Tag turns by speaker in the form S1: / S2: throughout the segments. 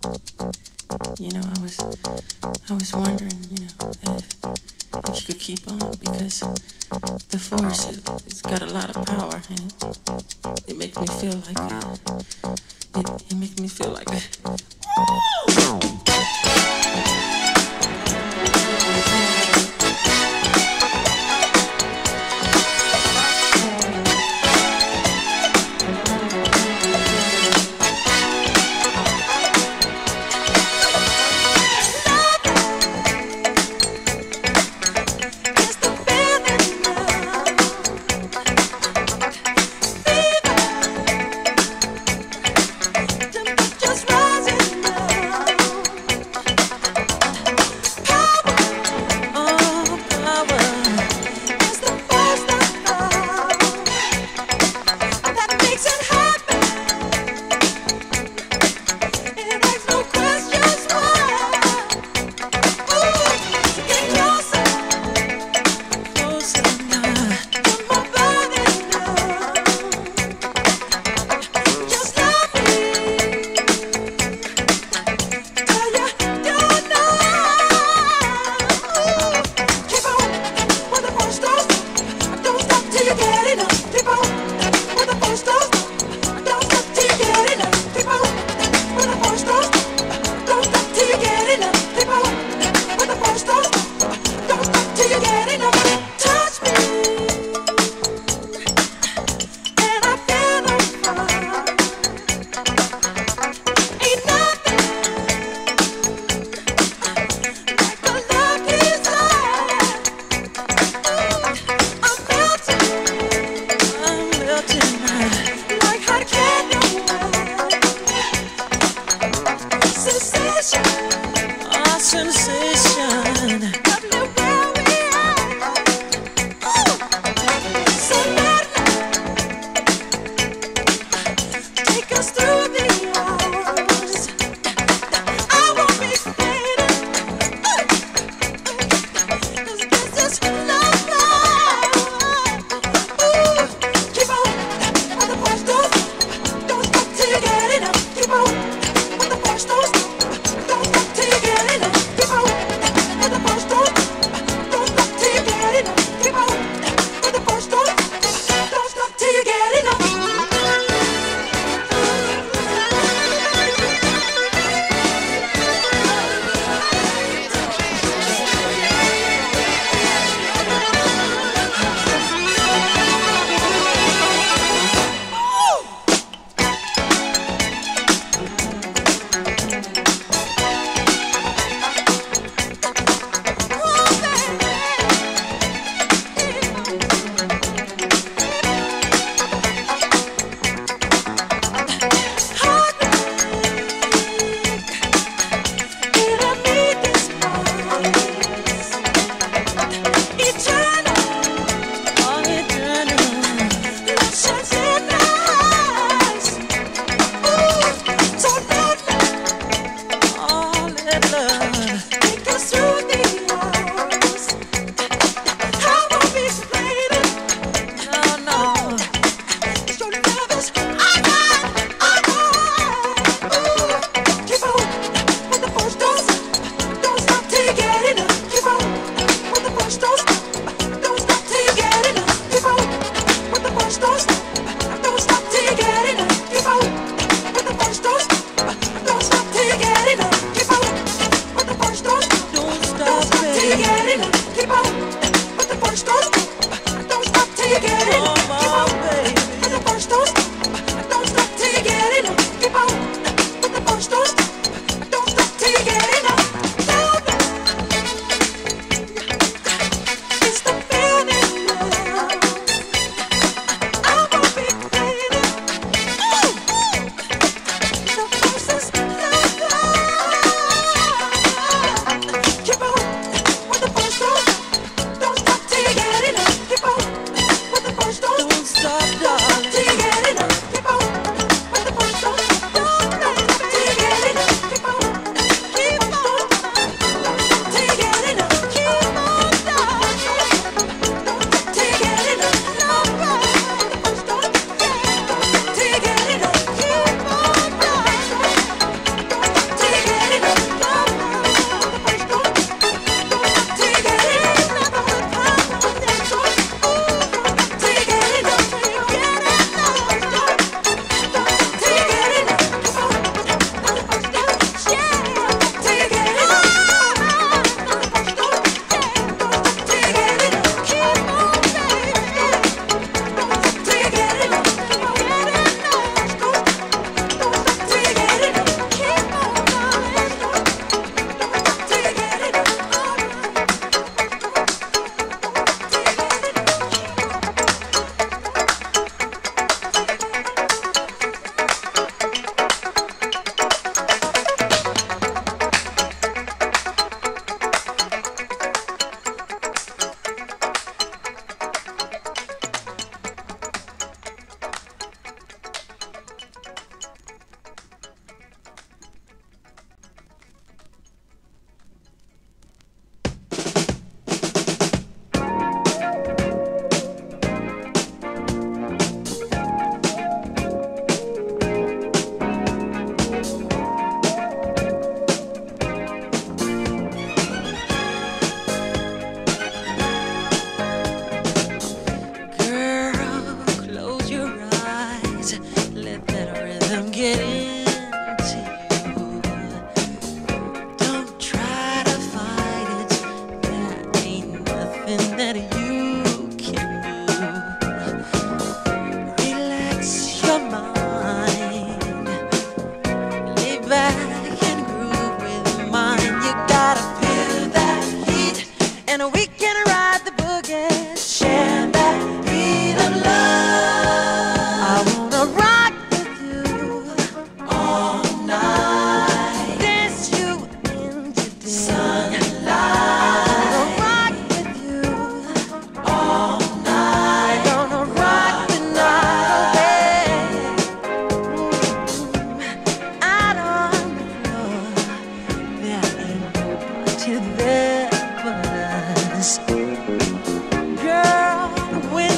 S1: I was wondering, if you could keep on because the force it's got a lot of power and it makes me feel like it makes me feel like
S2: just rising now.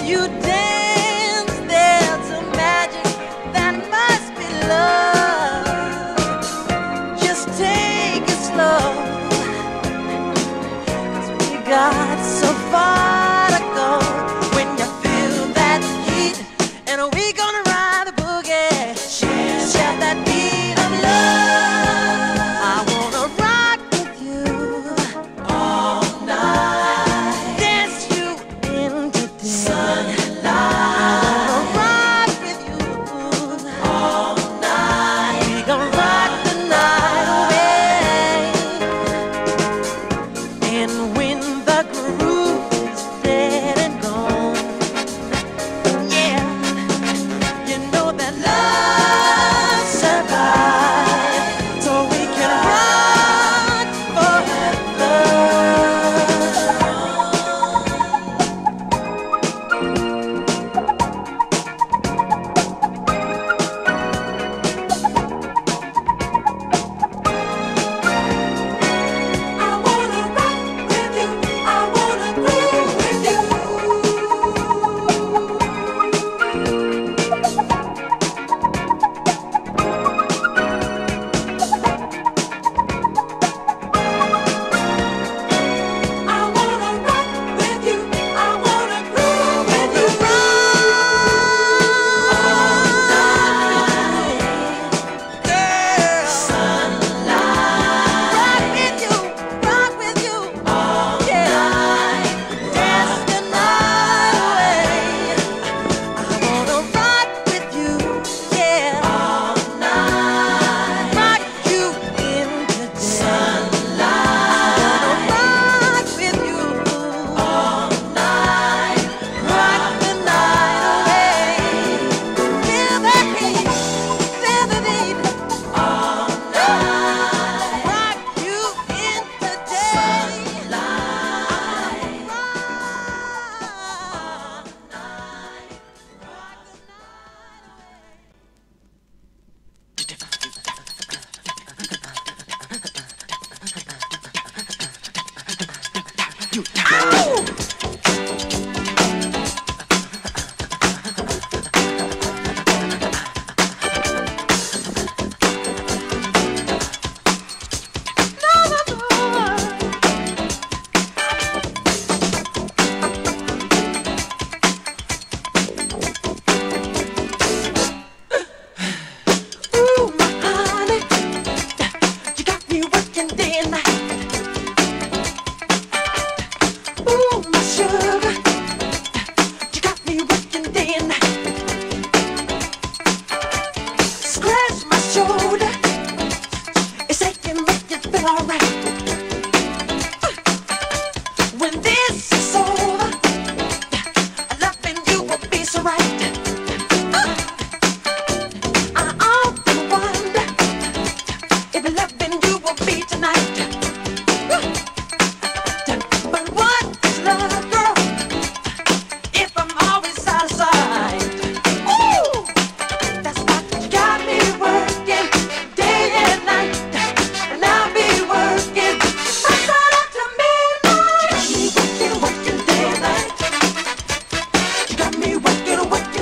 S1: you dance, there's a magic that must be love. Just take it slow, 'cause we got so far to go. When you feel that heat, and we gonna ride the boogie, share that beat of love. I wanna rock with you all night, dance you into the sunlight. I wanna rock with you all night. We gonna rock the night away. And when the groove is dead and gone, yeah, you know that love survives, so we can rock forever. I wanna rock with you, I wanna groove with you. I wanna rock with you, I wanna groove with you. Girl, sunlight. Rock with you, all night. Dance the night away. I wanna rock with you, yeah, all night. Rock you into the sunlight. I wanna rock with you all night. Rock the night away. Feel the heat, feel the beat all night. Rock you into daylight. Ooh, my honey, you got me working day and night. Ooh, my sugar, you got me working day and night. Scratch my shoulder, it's aching, make it feel alright. When this is over, loving you will be so right. I often wonder if loving you will be tonight. But what is love, girl, if I'm always out of sight? Ooh, that's why you got me working day and night, and I'll be working right up to midnight. You got me working, working day and night. You got me working, working.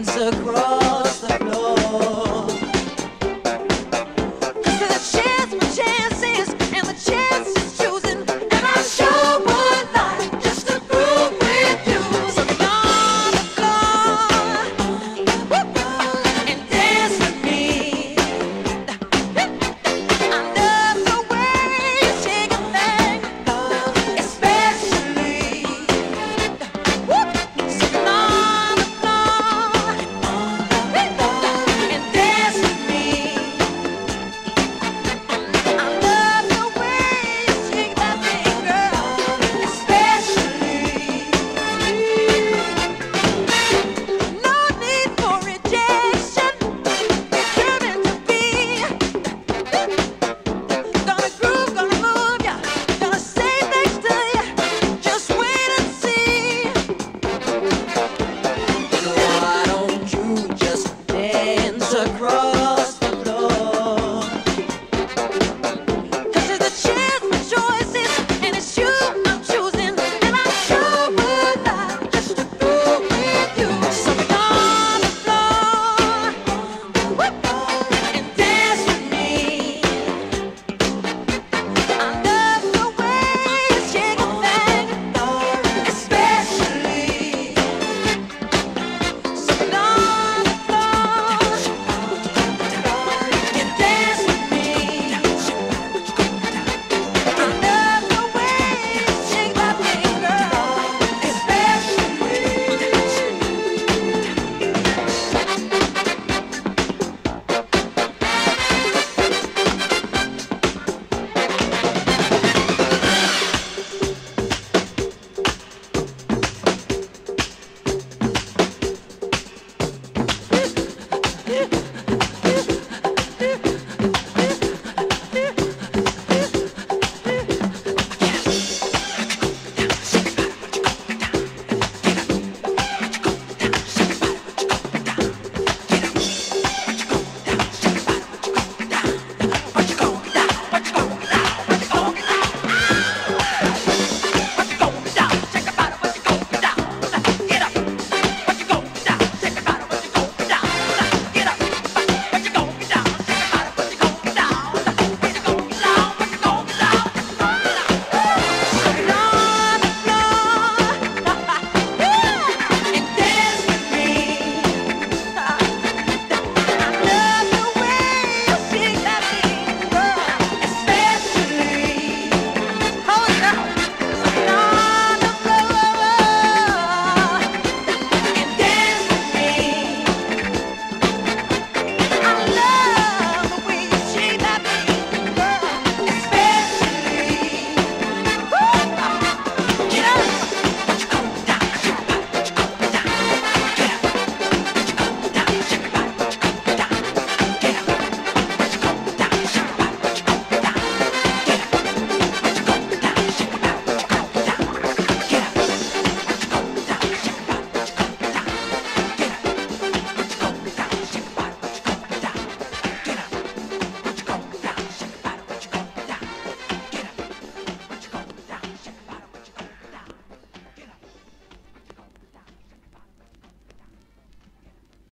S2: across